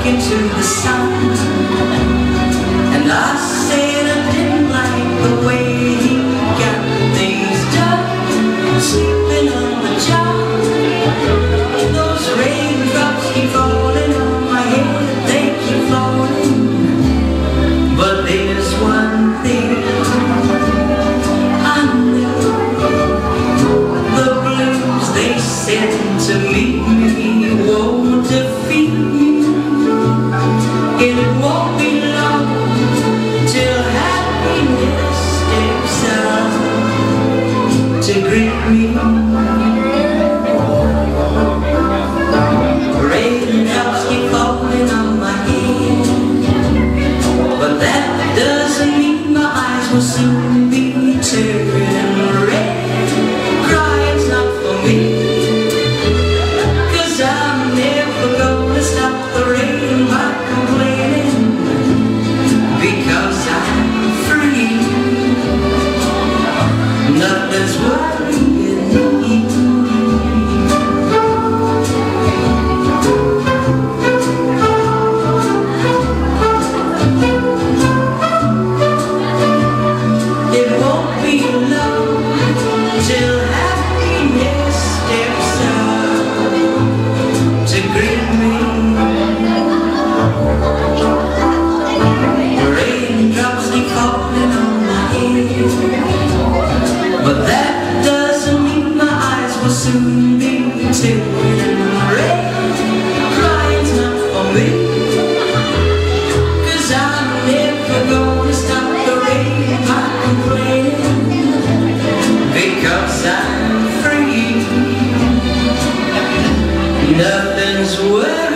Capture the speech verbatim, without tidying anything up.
into the sun. And I said I didn't like the way he got things done, sleeping on the job. Those raindrops keep falling on my head, they keep falling. But there's one thing I know, the blues they send to meet me won't defeat me. It won't be long till happiness steps out to greet me. Raindrops keep falling on my head, but that doesn't mean my eyes will soon be turning red. Crying's not for me, 'cause I'm never gonna stop the rain by complaining, because I'm free. Nothing's worrying me. It won't be long till happiness steps out to greet me. Raindrops keep falling on my head, but that doesn't mean my eyes will soon be turning red. Crying's not for me, 'cause I'm never gonna stop the rain by complaining, because I'm free. Nothing's worth